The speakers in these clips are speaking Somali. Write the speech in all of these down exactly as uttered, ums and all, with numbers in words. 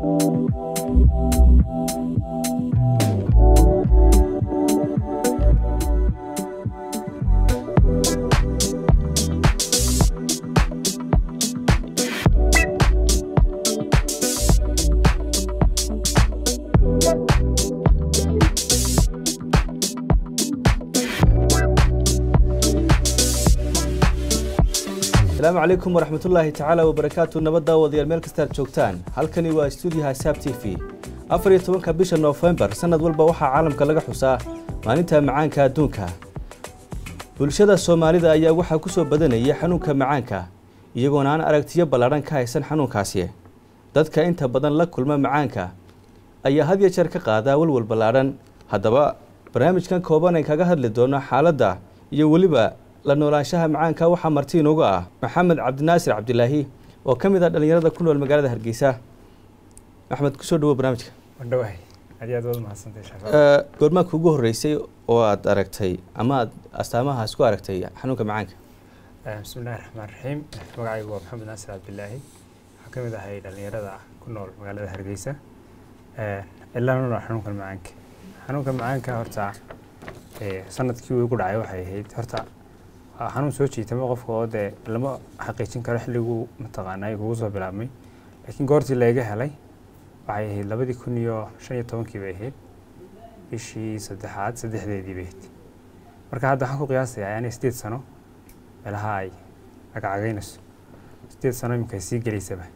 السلام عليكم ورحمة الله تعالى وبركاته. نبض وضيال ملك ستار جوكتان هالكني واستوديوها ساب تي في أفريقيا توانك بيش نوفمبر سنة والبا وحا عالم كلاقة حساه مانينتا معانكا دونكا بلشدة الصوماليدا أيا وحا كسو بدنيا حنونكا معانكا iyagoona aan aragtiyo ballaaran ka haysan xanuunkaasi dadka inta badan la kulma macaanka ayaa had iyo jeer ka qaada walwal ballaaran haddaba barnaamijkan kooban ay kaga hadli doono xaaladda iyo waliba la noolaanshaha macaanka waxa marti inoogu ah maxamed cabdinaasir cabdilaahi oo ka mid ah dhalinyarada ku nool magaalada Hargeysa. Maxamed ku soo dhawo barnaamijka. Wadhawahay adiga wad mahadsantahay shaqada ee goorma kugu horeysay oo aad aragtay ama aad astaamaha isku aragtay xanuunka macaanka. بسم الله الرحمن الرحيم magacaygu waa maxamed naasir cabdilaahi waxaan ka mid ahay dhalinyarada ku nool magaalada Hargeysa ee ilaa nool xanuunka macaanka xanuunka macaanka horta ee sanadkii uu ku dhacay waxay ahayd horta xanuun soo jiitay qofka oo de lama xaqiijin karo xilligu mataqaanay ugu soo bilaabmay laakiin goortii laga helay waxay ahayd laba kun iyo shan iyo toban kii bay ahayd bishii saddexaad saddexdeedii bay ahayd marka hadda waxaan ku qiyaasayaa inay sideed sano ilahay agagaynayso sideed sano imika sii galeysaba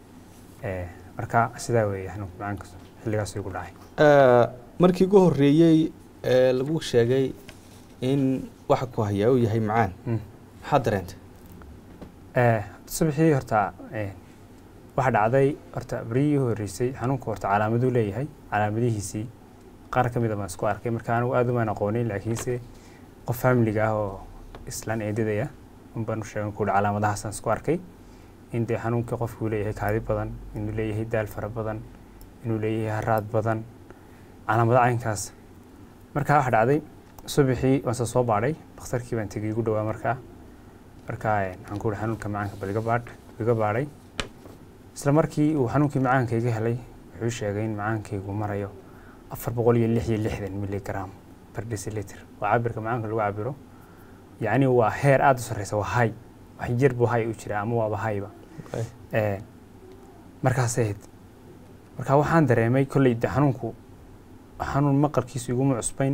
ee marka sidaa weeye xanuunka macaanka xilligaas uu ku dhacay ee markii ugu horeeyay ee lagu sheegay in waxa ku haya uu yahay macaan maxaa dareentay ee subaxii horta ee waxa dhacday horta bariyo horeysay xanuunka horta calaamadu leeyahay calaamadihiisii qaar kamid ah ma isku arkay marka anigu aad uma aqoonin laakiin se qof family ah oo islaan eedadaya baan u sheegan ku calaamadahaas aan isku arkay in de xanuunka qofku leeyahay kaadi badan inuu leeyahay daal fara badan inuu leeyahay haraad badan calaamadaha aynkaas marka waxa dhacday subaxii waan soo baaray dhakhtarkii baan tagay ugu dhawaa marka marka aan ku xanuunka macaanka baliga baad iga baaray isla markii uu xanuunkii macaanka iga helay wuxuu sheegay in macaankaygu marayo afar boqol iyo lix iyo lixdan milligram per deciliter waa cabirka macaanka lagu cabiro يعني هو هير عاد صريسة وهاي وحجر بهاي وشرا مو بهايبا إيه مركز سهد مركز وحان دريمي كل يد حنونكو حنون مقر كيس يقوم عصبين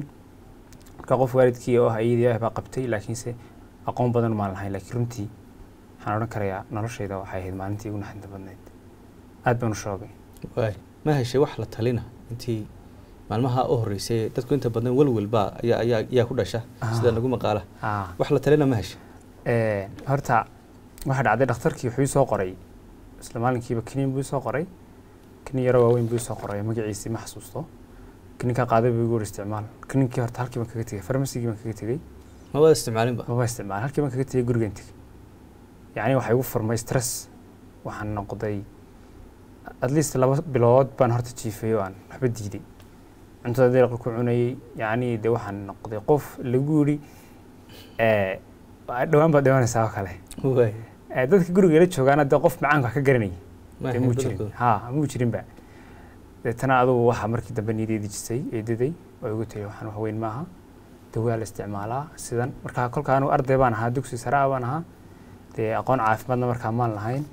كقف وارد كي أو هاي دي أبغى قبتي لكن سه أقوم بدن مال هاي لكن رمتي حنون كريا نرش إذا وحي هاد ما أنتي ونحن تبنيت عاد بنشربي واي ما هي شيء وحلة تلينا أنتي maalmaha oo horeysay dadku inta badan walwal ba ayaa ayaa ayaa ku dhasha sida lagu maqaala wax la talina ma heshay ee horta waxa dhacday dhakhtarkii wuxuu soo qoray isla maalinkiiba kiniin buu soo qoray kiniin yar waaweyn buu soo qoray magaciisa ma xasuusto kiniinka qaaday buu ugu isticmaal kiniinkii horta halkii baan kaga tagay farmasiga baan kaga tagay ma wada isticmaalin ba ma wada isticmaal halkii baan kaga tagay guriga intii yani waxa igu furmay stress waxaan noqday at least laba bilood baan horta jiifay oo aan waxba diiday أنت هذا القلق عني يعني دوحن نقضي قف لجوري آه دوام بدوان ساق عليه هو آه ده كجوري قلت شو أنا ده قف معاك كجرني موجرين ها موجرين بقى تنا هذا واحد مركي دبني دي دي جسي دي دي ويقولت له حنو هوين معها دوّا الاستعمالها سيدان مركا كل كانوا أرض بانها دوكسي سراء بانها دي أقون عارف بدنا مركا مال لهين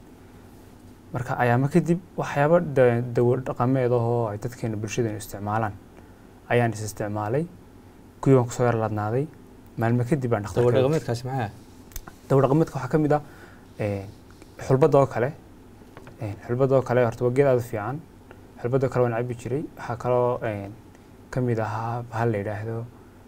مركا أيام كدب وحيابا دور رقمي ده هو تذكين بالشدة استعمالا أيام استعمالي كيوم كسر لدنادي مال مكدب عن دور رقمي كاش معاه دور رقمي كحكم ده حلبة ده كله حلبة ده كله ارتوجد هذا في عن حلبة ده كله نعبي شري حكلا كم ده بهاللي ده هذا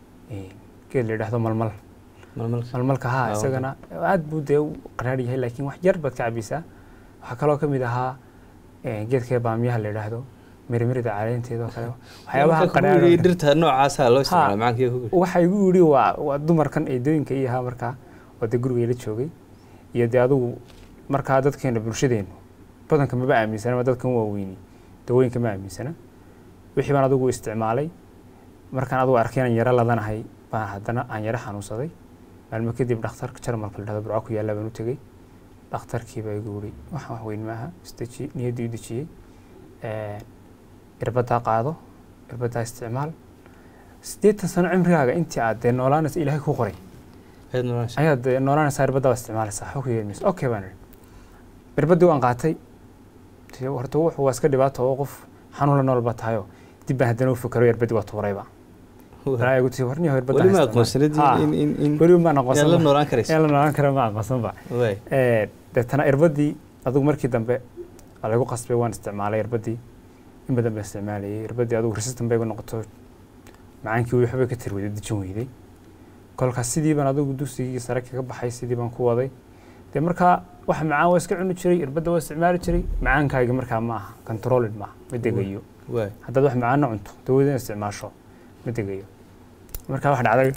كل ده هذا ململ ململ ململ كها سجنا عاد بده قراري هي لكن واحد جربت كعبيسة حكلا كم ده جد كي بعميها اللي ده هذا مرمر ده عليه انت ده كله وحيابها قراري درتها نوع عسى لو استعمل معك يقول وحيقولي ودمر كان يدين كيها مركا ودقرو يلي شوقي يدعو مركا عدد كان برشدين بدن كم بقى من سنة عدد كم وويني دوين كم من سنة وحي بنا دوغو استعمالي مركان عدو أركينا يرى لدنا هاي بهدنا عن يرى حنوصدي لما كده بدختار كتر مركل هذا برعاكو يلا بنو تجي دختار كي بيقولي وح وين معها استشي نيدي يدشي irbaddaa qaado irbaddaa isticmaal siddeetan sano cimrigaaga intii aad dee noolaanaysa ilaahay ku qoray ayaad dee noolaanaysaa irbaddaa isticmaalaysaa waxba ku yeelmaysa okay baan idhi irbaddii waan qaatay horta wuxuu waa iska dhibaato oo qof xanuun la nool baa tahayoo dib baan haddana u fikero irbadii waa tuurayba weli ma aqoonsanid weli ma aqoonsan la noolaan karaysa la noolaan kara ma aqoonsanba ee deetana irbadii adigu markii dambe lagu qasbay waan isticmaalay irbadii in badan baan isticmaalayay irbadii adigu resistant bay noqoto macaankii waxba ka tirwayday dijin weyday kolkaas sidii baan adigu dugsigii sare kaga baxay sidii baan ku waday de markaa wax macaan waa iska cuni jiray irbadda waa isticmaali jiray macaankayga markaa ma aha controlled ma ma degayo haddaad wax macaan cunto dawadina isticmaasho ma degayo markaa wax dhacday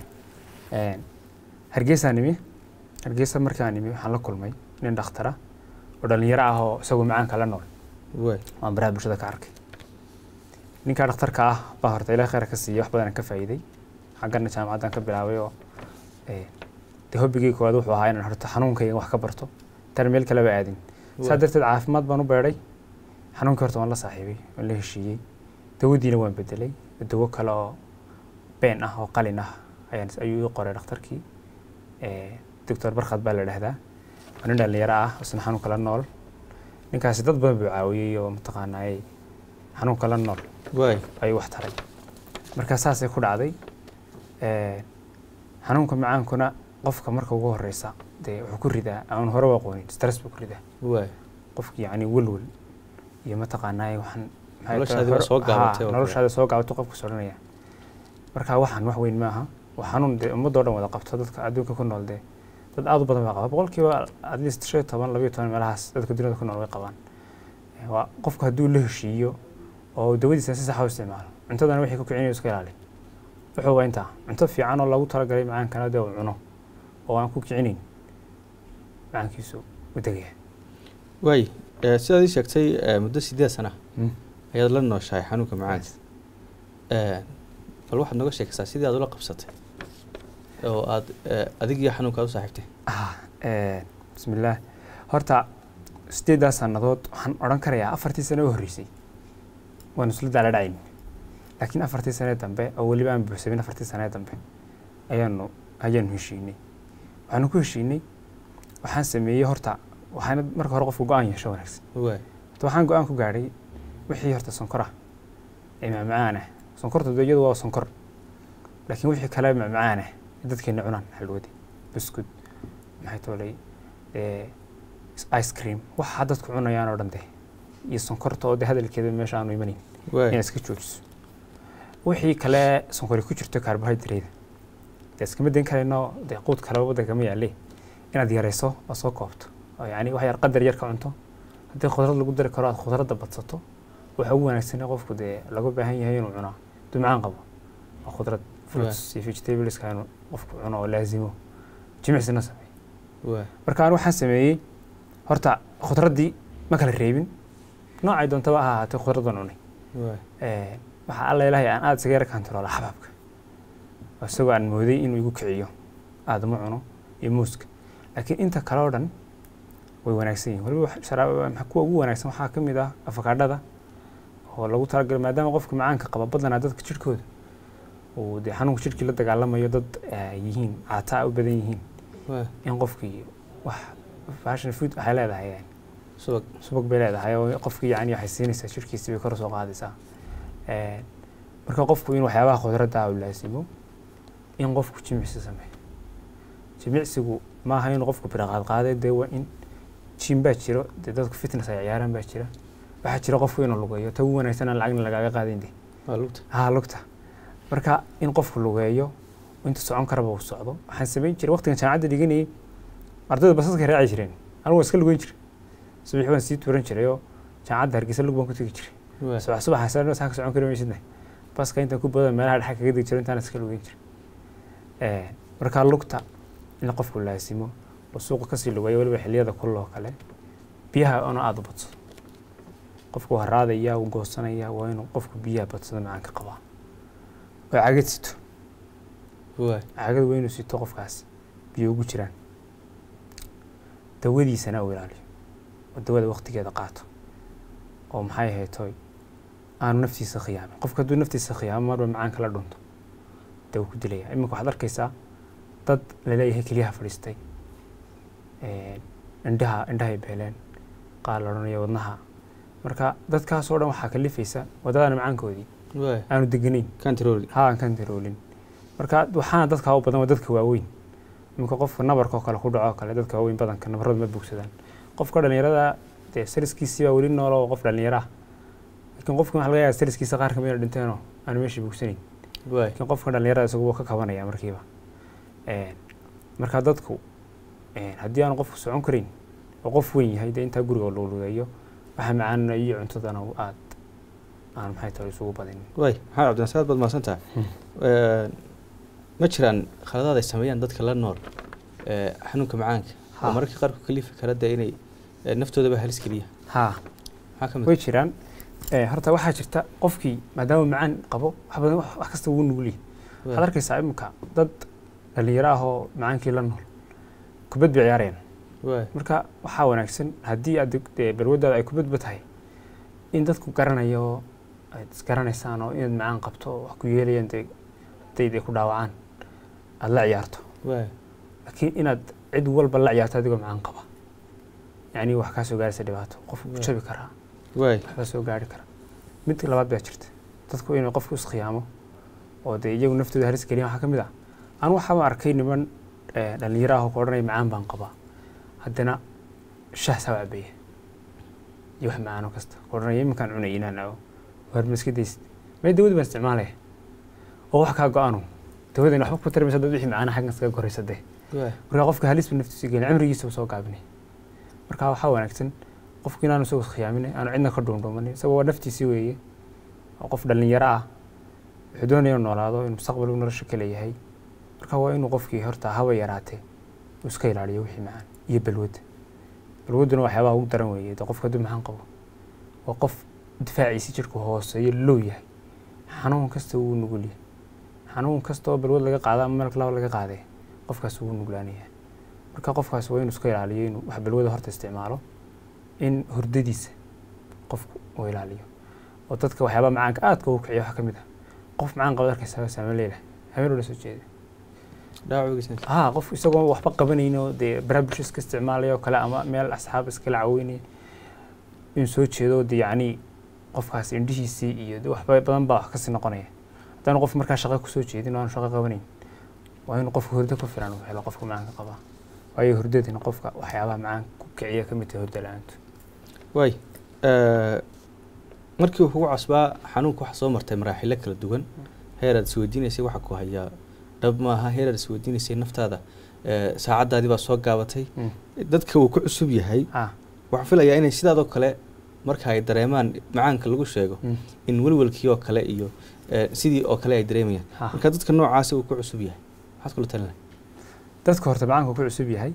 hargeysa nimi hargeysa markaa nimi waxaan la kulmay nin dhakhtar ah oo dhalinyaro ah oo isagoo macaanka la nool waan baraha bulshada ka arkay ninka dhakhtarka ah baa horta ilaahay khayr ka siiyay wax badan ka faa'iiday xaggana jaamacadan ka bilaabay oo de hobbigii koowaad wuxuu ahaa inaan horta xanuunkayga wax ka barto tan meel kale ba aadin saa darteed caafimaad baan u beeray xanuunkii horta waan la saaxiibay waan la heshiiyey dawadiina waan bedelay dawo kale oo been ah oo qalin ah ayaan ayuu qoray dhakhtarkii ee doctor Barkhad baa la dhahdaa nin dhalinyaro ah oo xanuun kala nool ninkaasi dad badan buu caawiyay oo mataqaanay xanuun kala nool way ay wax taray marka saasay ku dhacday ee xanuunka macaankuna qofka marka ugu horeysa de wuxuu ku ridaa aan hore waa qoonid stress buu ku ridaa way qofki yaani walwal iyo mataqaanay waxaan noloshaada soo gaabatay noloshaada soo gaabatay qofku soranaya marka waxaan wax weyn ma aha waxaan de ummadoo dhan wada qabto dadka adduunka ku nool de dad aad u badan baa qaba boqolkiiba at least shan iyo toban laba iyo toban meelahaas dadka dunida ku nool way qabaan waa qofku hadduu la heshiiyo oo dawadiisa si sax ah u isticmaalo cuntadana wixii ku kicinayo iska ilaali wuxuu waa intaa cunto fiican oo lagu talagalay macaankana de uu cuno oo aan ku kicinayn macaankiisu u degaya way sidaad ii sheegtay muddo sideed sano ayaad la nooshahay xanuunka macaanka bal waxaad nooga sheekaysaa sidii aad ula qabsatay oo aad adig iyo xanuunka u saaxiibtay bismillaah horta sideedaas sannadood waxaan odhan karayaa afartii sano u horreysay waan isla daala dhacayn laakiin afartii sano dambe oo weliba aan buuxsamin afartii sano dambe ayaanu ayaanu heshiinay waxaanu ku heshiinay waxaan sameeyey horta waxaan marka hore qofku go'aan yeesho wanaagsan waxaan go'aan ku gaadhay wixii horta sonkor ah ee macaan ah sonkorta iyadu waa sonkor laakiin wixii kale macaan ah dadkeena cunaan xalwadi biskud maxay toolay ee ice cream waxa dadku cunayaan oo dhan de iyo sonkorta oo de hadalkeeda meesha aanu imanin in iska joojiso wixii kale sonkor ku jirto carbohydrate iska midin kalena de quud kale wada kama yaale inaad yareyso oo soo koobto oo yaani wax yar qadar yar ka cunto hadii khudrad lagu dari karo aad khudradda badsato waxa ugu wanaagsan ee qofku de lagu baahan yahay inuu cuno dumcaan qabo oo khudrad fruits iyo vegetables kaanu qofku cuno oo laazimo jimicsina sameey marka aan waxaan sameeyay horta khudraddii ma kala reebin noocay doonta waa ahaatay khudradan cunay ee waxa alla ilaahay aan aad isaga yar control xababka asagoo aan mooday inuu igu kiciyo aadama cuno iyo muuska laakiin inta kale oo dhan way wanaagsan yihiin waliba waxa kuwa ugu wanaagsan waxaa ka mid ah afakaadhada oo lagu talagalay maadaama qofka macaanka qaba badanaa dadka jirkooda oo de xanuunka jirkii la dagaalamayo dad yihiin caataa u badan yihiin in qofkii wax fashion food waxay leedahay subag subag bay leedahay oo qofkii yani waxay siinaysaa jirkiisa bay kor soo qaadaysaa marka qofku in waxyaabaha khudradda uu laasimo in qofku jimicsi sameeyo jimicsigu ma aha in qofku biraqaad qaaday de waa in jim baa jiro de dadku fitness ay ciyaaraan baa jira waxa jira qofku inuu lugeeyo ta ugu wanaagsan aan lacagna lagaaga qaadin de waa lugta ha lugta marka in qofku lugeeyo inta socon karaba uu socdo waxaan sameyn jiray waqtigan jaamacadda dhiganayay ardayda basaska raaci jireen anigu iska lugeyn jiray subax waan sii tuuran jiray oo jaamacadda Hargeysa lug baan ku tagi jiray subax subax xasan saaka socon karo meeshadna baska inta ku badan meelaha dhaxal kaga digi jiray intaan iska lugeyn jiray ee marka lugta in qofku laasimo oo suuqa ka sii lugeeyo waliba xilliyada kuloo kale biyaha oo aad u badso qofku haraadaya uu goosanaya waa inuu qofku biyaha badsado macaanka qaba oo cagad sito waa cagad weyn uu sito qofkaas biyo ugu jiraan dawadiisana uu ilaaliyo oo dawada waqtigeeda qaato oo maxay ahayd toy aanu naftiisa khiyaamin. qofka hadduu naftiisa khiyaamo marba macaanka la dhunto dee wuu ku dilaya. iminka waxaad arkaysaa dad laleeyahay keliyaha fadhiistay, indhaha indhahay beeleen, qaar la odhanayo wadnaha. marka dadkaasoo dhan waxaa kalifaysa wadadana macaankoodii aanu deganayn, ha aan kantaroolin. marka waxaana dadka u badan waa dadka waaweyn. iminka qofka nabarka oo kale ku dhaco kale dadka waaweyn badanka nabarradu ma bogsadaan. qofka dhalinyarada dee sariskiisii baa weli nool oo qof dhalinyaro ah, laakiin qofka waxa laga yaabaa sariskiisa qaar kamid a dhinteenoo aanu meeshii bogsanayn. laakiin qofka dhalinyarada isagu wuu ka kabanaya markiiba. marka dadku haddii aanu qofku socon karin oo qof weyn yahay dee intaa guriga loo lugeeyo waxa macaanna iyo cuntadana aad aan maxay tahay isugu badinin. way maxamed cabdinasaad baad mahadsantahay. ma jiraan khaladaad ay sameeyaan dadka la nool xanuunka macaanka oo mararka qaar ku kalifi kara dee inay naftoodaba halis geliya? ha way jiraan. horta waxaa jirta qofkii maadaama macaan qabo wax badan wax kasta wuu nugul yahay. waxaad arkaysaa iminka dad dhalinyaro ah oo macaankii la nool kubad bay ciyaarayaan. marka waxaa wanaagsan haddii aad balwadaada ay kubadba tahay in dadku garanayo aad isgaranaysaan oo inaad macaan qabto oo wax ku yeelayaan dee dayday ku dhaawacaan aad la ciyaarto. laakiin inaad cid walba la ciyaarto adigoo macaan qaba yacni wax kaa soo gaaraysa dhibaato, qofku ku jabi karaa, waxba soo gaari kara. mid labaad baa jirta dadku inay qofku iskhiyaamo oo dee iyagu naftooda halis geliyaan. waxaa ka mid ah anu waxaaba arkay niman dhalinyaro ah oo ku odhanaya macaan baan qabaa, haddana shaah saa cabaya iyo wax macaano kasta ku odhanaya iminkaan cunay inaan ago waar ma iska daysid may dawada baan isticmaalaya oo wax kaa go-aanu dawadan waxba ku tarmaysa dad wixii macaana xaggan iskaga koraysa dee. marka qofka halis buu naftiisa gelin, cimrigiisa soo gaabinay. marka waxaa wanaagsan qofku inaanu isagu khiyaamin, aanu cidna ka dhuundhuumanin. isagoo waa naftiisii weeye oo qof dhalinyaro ah wuxuu doonaya inuu noolaado, inuu mustaqbal u nolosha ka leeyahay. marka waa inuu qofkii horta haba yaraatee uu iska ilaaliyo wixii macaan iyo balwad. balwaduna waxyaabaha ugu daran weeye dee qofka hadduu macaan qabo waa qof difaaciisi jirku hooseeyo low yahay, xanuun kasta wuu nugul yahay. xanuun kasta oo balwad laga qaada ama meel laba laga qaaday qofkaas wuu nuglaanaya. marka qofkaas waa inuu iska ilaaliyo inuu wax balwada horta isticmaalo, in hurdadiisa qofku uu ilaaliyo. oo dadka waxyaabaha macaanka aadka ugu kiciya waxaa ka mid ah qof macaan qaba arkaysa saama leelah habeen la soo jeeda ها قف يسوون وحبة قبنينه دي برابلش إسك استعماله وكلا أما مال أصحاب إسك العويني ينسوي شيء دي يعني قف هاس عندي شيء يد وحبة بدن باح كسر نقنيه تانو قف مركز شقة كسوي شيء دي نوع شقة قبنين وين قف هردة كفرانو حلا قفكم معك قبا وأي هردة دي نقفك وحيابها معك كعية كم تهردة لعنت واي أه مركب هو عصبة حنوك وحصو مرتين مراحل لك الدوان هيرد سويدين يسوي حكوا هيا dab maaha heerar isweydiinaysay naftaada saacadaadii baa soo gaabatay dadka uu ku cusub yahay waxaan filayaa inay sidaadoo kale marka ay dareemaan macaanka lagu sheego in walwalkii oo kale iyo sidii oo kale ay dareemayaan. marka dadka noocaas uu ku cusub yahay maxaad kula talin lahayd? dadka horta macaanka ku cusub yahay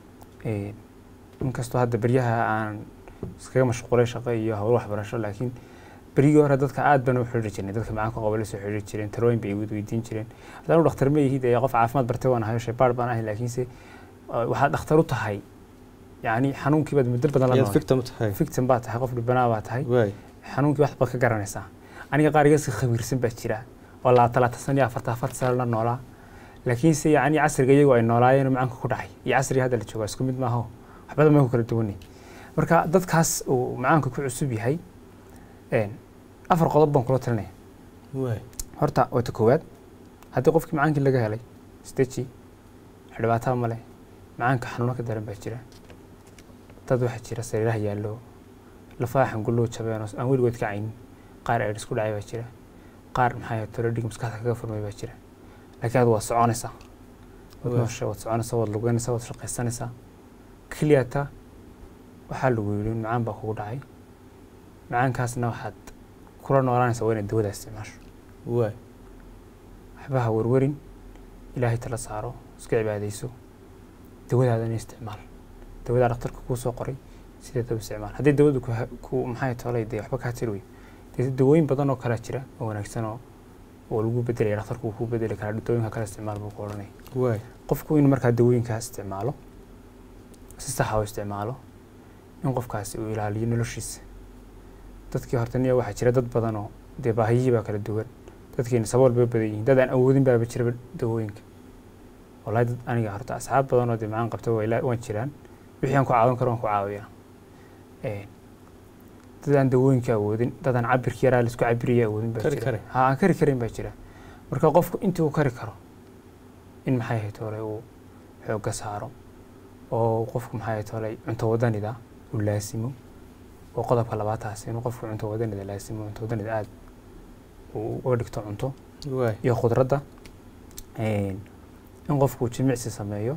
inkastoo hadda baryaha aan iskaga mashquulay shaqo iyo hawl waxbarasho, laakiin بريجو هذا دتك عاد بنو حرج يعني دتك معاك قبل لسه حرج جرين تروين بيود ويدين جرين لأنه دكتور مي هيدا يقف عافمات برتوان هاي شيء بار بنا هي لكن سي واحد اختاروا تهاي يعني حنون كي بد مدر بدل لا فيكتم تهاي فيكتم بات حقف البناء هاي حنون كي واحد بك قرنيسا أنا قاري قص خبير سن بشرة والله ثلاثة سنين فرتا فرت صار لنا نولا لكن سي يعني عصر جاي وين نولا يعني معاك كراحي يعصري هذا اللي تشوفه اسكم ما هو حبذا ما هو كردوني مركا دتك هاس ومعاك كل عصبي هاي إيه أفر قلب بنقول ترني. واي. هرتا وتكواد. هذا قفك معاك اللي جاهلي. ستيتشي. حلواتها ماله. معاك حنونك درب بشرة. تدوح بشرة سريرة يالله. لفاح نقول له شباب أنا أقول قلت كعين. قار أرس كل عيب بشرة. قار محيط ترديك مسكتها كفر ما بشرة. لكن هذا وصعانة سا. وتمشى وصعانة سا واللجان سا وتشرق السنة سا. كلياتها. وحلو يقولون معاك بخور عي. معاك كاسنا واحد. كلنا ورانا سوينا الدودة استعمار. واي. أحبها ورورين إلهي تلا صاروا سكع بعد يسوع. الدودة هذا استعمال. الدودة على اخترق كوس وقري سيدة دو استعمال. هذه الدودة كو كو محاية طالع يدي أحبك هتروي. الدوين بدنا كراشرة أو نكسنا والجو بدل على اخترق كو بدل كرا الدوين هكذا استعمال بقولني. واي. قفكو إنه مركز الدوين كاستعماله. استحاول استعماله. ينقف كاس ويلالي نلشيس. dadkii hortaniya waxaa jira dad badan oo dee baahiyihii baa kala duwan dadkiina sabool bay badan yihiin dad aan awoodin baaba jiraba dawooyinka wallahi dad aniga horta asxaab badan oo dee macaan qabta waan jiraan wixii aan ku caawin karo waan ku caawiyaa dad aan dawooyinka awoodin dad aan cabirka yaraa laisku cabiriya awoodin baa jira ha aan kari karin baa jira marka qofku intii uu kari karo in maxay ahayd hore uu xoogga saaro oo qofku maxay ahayd hore cunto wadanida uu laasimo oo qodobka labaataas inuu qofku cunto wadanida laasimo cunto wadanida aad uu uga dhigto cunto iyo khudradda in qofku jimicsi sameeyo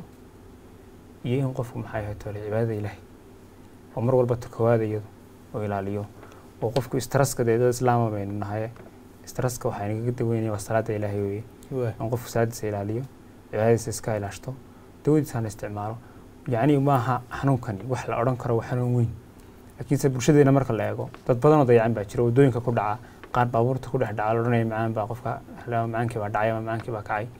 iyo in qofku maxay ahayd hore cibaadada ilaahay oo mar walba tukawaada iyadu oo ilaaliyo oo qofku stresska dad islaam baynu nahay stresska waxa inaga daweynaya waa salaada ilaahay weeye in qofku salaadiisa ilaaliyo cibaadadiisa iska ilaashto dawadiisana isticmaalo yacni maaha xanuunkani wax la odhan karo waa xanuun weyn laakiinse bulshadeena marka la eego dad badan oo dayacan baa jira waddooyinka ku dhaca qaar baabuurta ku dhex dhaca la odhanaya macaan baa qofka macaankii baa dhacay ama macaankii baa kacay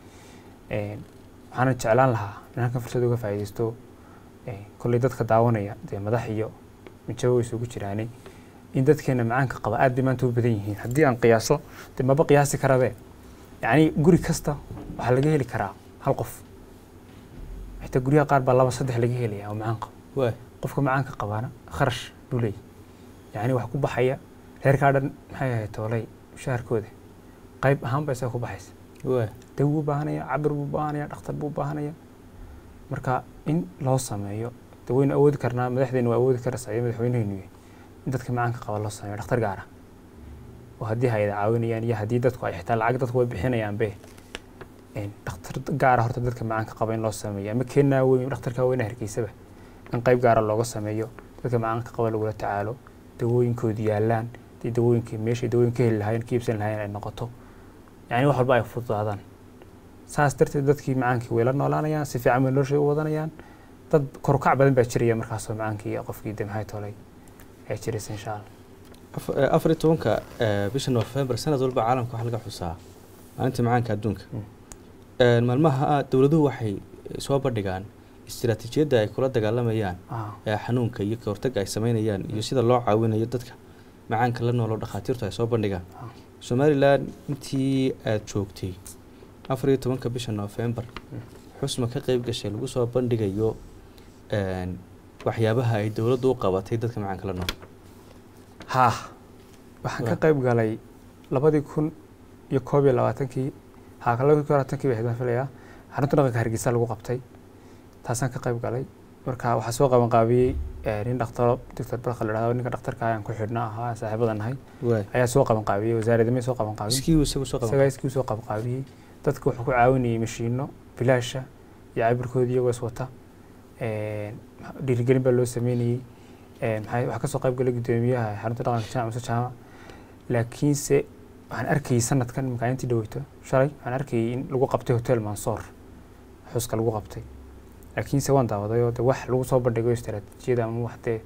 waxaana jeclaan lahaa in halkan fursad uga faa'iidaysto kolley dadka daawanaya dee madax iyo mijabo way isugu jiraanay in dadkeena macaanka qaba aad bay maanta u badan yihiin haddii aan qiyaaso dee maba qiyaasi karabe yacni guri kasta waxaa laga heli karaa hal qof xitaa guryaha qaar baa laba saddex laga helaya oo macaan qaba qofka macaanka qabaana kharash buu leeyahy yacni wax ku baxaya reerkaa dhan maxay ahayd toolay mushaharkooda qayb ahaan baa isaga ku baxaysa daw buu baahanaya cabir buu baahanaya dhakhtar buu baahanaya marka in loo sameeyo waynu awoodi karnaa madaxdeena waa awoodi karaysaa iyo madaxweynaheennu in dadka macaanka qaba loo sameeyo dhakhtar gaar ah oo haddii hay-ada caawinayaan iyo haddii dadku ay xitaa lacag dadku way bixinayaanbe dhakhtar gaar ah horta dadka macaanka qaba in loo sameeyo ama keenaa weyn dhakhtarka weynaha hargeysaba in qayb gaara looga sameeyo dadka macaanka qaba lagula tacaalo dawooyinkoodu yaalaan dee dawooyinkii meeshay dawooyin ka heli lahaayeen ka iibsan lahaayeen ay noqoto yacni wax walba ay fududaadaan saas darteed dadkii macaankii way la noolaanayaan si fiican bay noloshay u wadanayaan dad korukac badan baa jiraya markaasoo macaankii iyo qofkii de maxay tolay ay jiraysa insha allah afar iyo tobanka bisha November sanad walba caalamka waxa laga xusaa maalinta macaanka adduunka maalmaha dawladuhu waxay soo bandhigaan istiraatiijiyadda ay kula dagaalamayaan ee xanuunka iyo ka hortagga ay sameynayaan iyo sida loo caawinayo dadka macaanka la nool oo dhakhaatiirtu ay soo bandhigaan Somaliland intii aad joogtay afar iyo tobanka bisha November xusma ka qayb gashay lagu soo bandhigayo waxyaabaha ay dawladdu u qabatay dadka macaanka la nool ha waxaan ka qayb galay labadii kun iyo koob iyo labaatankii ha kala ku labaatankii bay hadaan filayaa xarunta dhaqanka Hargeysa lagu qabtay taasaan ka qayb galay marka waxa soo qaban qaabiyay nin dhakhtar doctor Barkha la yiraahdo ninka dhakhtarka ayaan ku xidhnaa ahaa saaxiibadan nahay ayaa soo qaban qaabiyay wasaaradda may soo qaban qaabiyay iskii uu soo qaban iskii soo qaban qaabiyay dadku wuxuu ku caawinayay mashiino bilaasha iyo cabirkoodii iyagoo iswata dhiirigelin baa loo sameynayay maxay wax ka soo qayb galay gudoomiyaha xarunta dhaqanka jaamacadda jaama laakiinse waxaan arkayay sanadkan markaaintii dhaweyto shalay waxaan arkayay in lagu qabtay hotel Mansoor xuska lagu qabtay laakiinse waan daawaday oo wax lagu soo bandhigo istiraatiijiyada ama wax dee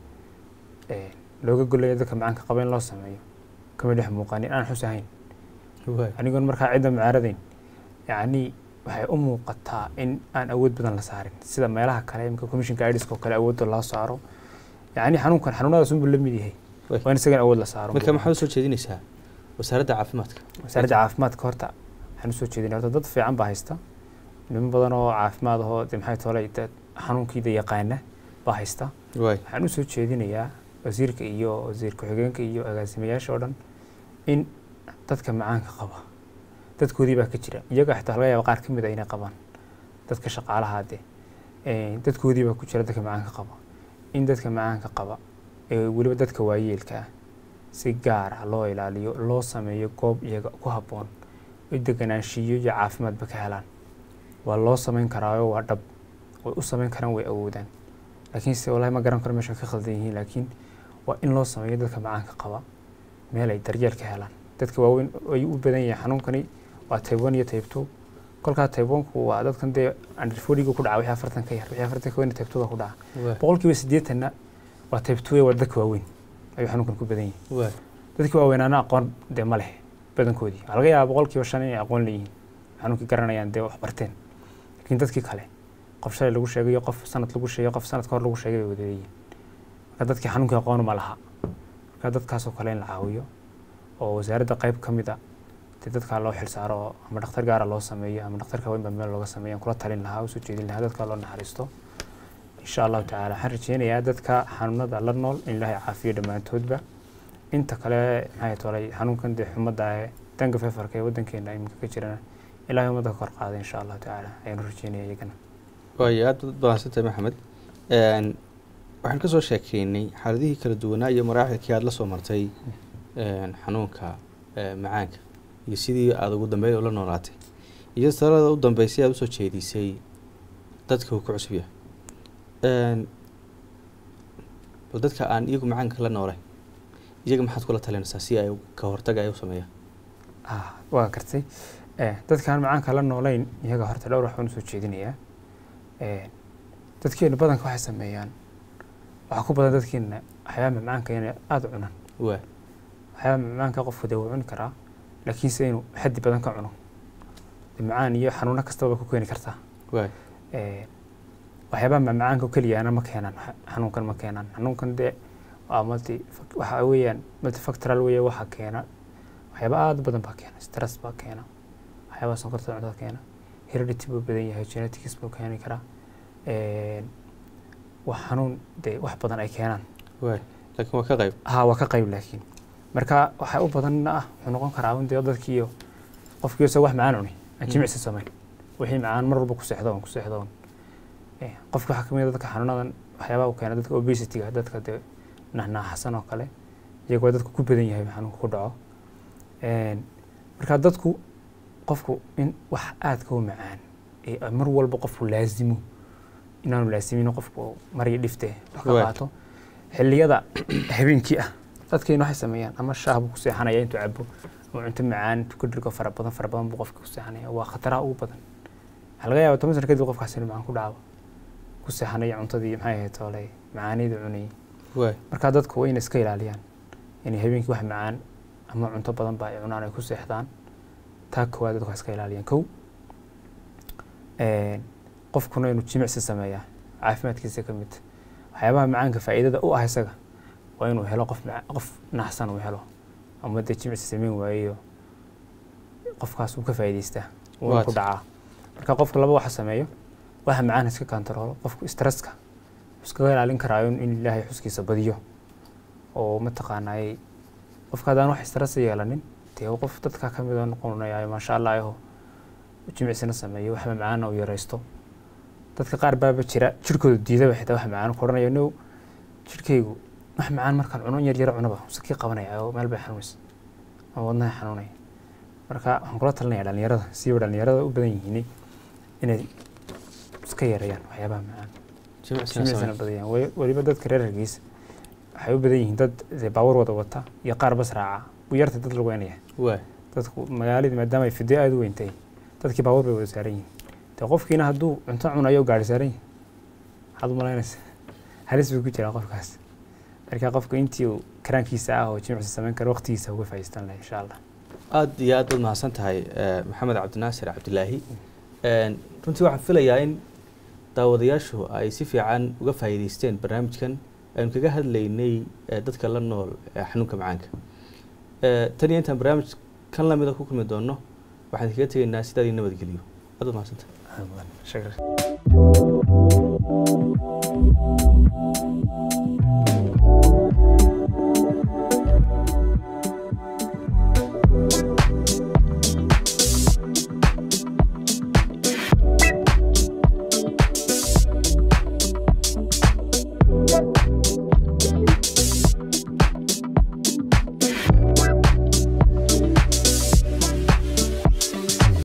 looga golayo dadka macaanka qaba in loo sameeyo kama dhex muuqanin aan xus ahayn anigoon markaa cidda mucaaradayn yacni waxay u muuqataa in aan awood badan la saarin sida meelaha kale imika commissionka aids oo kale awoodda loo saaro yacni xanuunkan xanuunadaas unbuu la mid yahay waa in isagan awood la saaro marka maxaa soo jeedinaysaa wasaaradda caafimaadka wasaaradda caafimaadka horta waxaan usoo jeedinay horta dad fiican baa haysta niman badan oo caafimaad ahoo de maxay tolay xanuunkiida yaqaana baa haysta waxaan usoo jeedinayaa wasiirka iyo wasiir ku-xigeenka iyo agaasimayaasha oo dhan in dadka macaanka qaba dadkoodii baa ka jira iyaga xitaa laga yaaba qaar ka mid ah inay qabaan dadka shaqaalaha de dadkoodii baa ku jira dadka macaanka qaba in dadka macaanka qaba ee weliba dadka waayeelka ah si gaar ah loo ilaaliyo loo sameeyo goob iyaga ku habboon ay deganaanshiyo iyo caafimaadba ka helaan waa loo sameyn karaayo waa dhab way u sameyn karaan way awoodaan laakiinse wallahi ma garan karo meesha ka khaldan yihiin laakiin waa in loo sameeyo dadka macaanka qaba meel ay daryeel ka helaan dadka waaweyn ay u badan yahay xanuunkani waa type one iyo type two kolkaa type one-ku waa dadkan dee under forty-ga ku dhaca wixii afartan ka yar wixii afartan ka weyn type two-ga ku dhaca boqolkiiba siddeetanna waa type two waa dadka waaweyn ayuu xanuunkan ku badan yahay dadka waaweynaana aqoon dee ma leh badankoodii waxaa laga yaabaa boqolkiiba shan inay aqoon leeyihiin xanuunkii garanayaan dee wax barteen laakiin dadkii kale qof shalay lagu sheegay iyo qof sanad lagu sheegay qof sanad ka hor lagu sheegay bay wada leeyihiin marka dadkii xanuunkii aqoon uma laha marka dadkaasoo kale in la caawiyo oo wasaaradda qayb ka mid a dee dadkaa loo xilsaaro oo ama dhakhtar gaara loo sameeyo ama dhakhtarka weynba meel looga sameeyo aan kula talin lahaa usoo jeedin lahaa dadkaa loo naxariisto insha allahu tacaala waxaan rajeynayaa dadka xanuunada la nool in ilaahay caafiyo dhammaantoodba inta kale maxay tolay xanuunkan dee xumadda ah danka feefarka ee waddankeena iminka ka jirana ilaahay ummadda ka kor qaaday insha allahu tacaala ayaanu rajeynaya iyagana waayo aad baad mahadsantahay maxamed waxaan kasoo sheekeynay xaaladihii kala duwanaa iyo maraaxilkii aada la soo martay xanuunka macaanka iyo sidii aada ugu dambeyn ula noolaatay iyo talada u dambeysay aada usoo jeedisay dadka uu ku cusub yahay bal dadka aan iyagu macaanka la noolayn iyaga maxaad kula talinaysaa si ay ka hortaga ay u sameeyaan waa gartay dadkaan macaanka la noolayn iyaga horta dhowr waxaan usoo jeedinayaa dadkeena badanka waxay sameeyaan waxaa ku badan dadkeena waxyaaba macaanka inay aada u cunaan waa waxyaaba macaanka qofku dee wuu cuni karaa laakiinse inuu xaddi badan ka cuno macaan iyo xanuuno kastaba ku keeni kartaa waa waxyaabaha macaanka keliyaana ma keenaan xanuunkan ma keenaan xanuunkan dee waa multi waxa weeyaan multifactorial weeye waxa keena waxyaaba aada badan baa keena stress baa keena waxyaabaha sonkorta cuntada keena heredity buu badan yahay genetics buu keeni karaa wax xanuun dee wax badan ay keenaan waa laakiin waa ka qayb ha waa ka qayb laakiin marka waxay u badanna ah wuxuu noqon karaa un dee dadkii iyo qofkii isagoo wax macaan cuni aan jimicsi samayn wixii macaan mar walba ku seexdo on ku seexdo on qofka waxaa kamid dadka xanuunadan waxyaabaha u keena dadka obesity-ga dadka dee naxnaaxsan oo kale iyagoo dadku ku badan yahay xanuunka ku dhaco marka dadku qofku in wax aadka u macaan ee mar walba qofku laazimo inaanu laazimin qofku mari dhifte wax ka qaato xilliyada habeenkii ah dadkeena waxay sameeyaan ama shaah buu ku seexanaya intuu cabo ama cunto macaan intuu ku dhirgo fara badan fara badan buu qofka ku seexanaya waa khataraha ugu badan waxaa laga yaabaa toban sano kadib qofkaasi macaan ku dhaco ku seexanaya cuntadii maxay ahayd toolay macaanidii cunayay marka dadku waa inay iska ilaaliyaan inay habeenkii wax macaan ama cunto badan ba ay cunaan ay ku seexdaan taa koowaad dadku iska ilaaliyaan kow qofkuna inuu jimicsi sameeyaa caafimaadkiisa ka mid waxyaabaha macaanka faa'iidada u ah isaga waa inuu helo qof qof naxsan uu helo ama dee jimicsi sameyn waayo qofkaas uu ka faa'iidaystaa uu ku dhacaa marka qofka laba waxa sameeyo waxa macaan iska kantaroolo qofku stresska iskaga ilaalin karaayo in ilaahay xuskiisa badiyo oo mataqaanay qofka hadaan wax stress yeelanin dee qof dadka ka mid ah noqonayo ma sha Allah oo jimicsina sameeyo wax macaan oo yareysto dadka qaar baa jira jirkooda diidaba xitaa wax macaan ku oranayo no jirkeygu wax macaan markaan cuno yar yar cunaba sakii qabanaya oo meel bay xanuunis ama wadnaha xanuunay marka waxaan kula talinayaa dhalinyarada si dhalinyarada u badan yihiin inay iska yareeyaan waxyaabaha macaan jimicsina badiyaan waliba dadka reer Hargeysa waxay u badan yihiin dad baawar wada wata iyo qaar bas raaca u yarta dad lagu weenaya waa dadku magaalada maadaama ay fidii aad u weyntahay dadkii baawar bay wada saaran yihiin de qofkiina hadduu cunto cunayo gaari saaran yahay waxaad u malaynaysaa halis buu ku jiraa qofkaas marka qofka intii uu karaankiisa ah oo jimicsi samayn karo waqtigiisa uga faa'iideystan lahaa insha Allah aad iyo aad baad mahadsan tahay maxamed cabdinaasir cabdilaahi runtii waxaan filayaa in daawadayaashu ay si fiican uga faa'iideysteen barnaamijkan aynu kaga hadlaynay dadka la nool xanuunka macaanka tan iyo intaan barnaamij kan lamida ku kulmi doono waxaan kaga tegaynaa sidaadii nabadgeliyo aad baad mahadsantahay shukran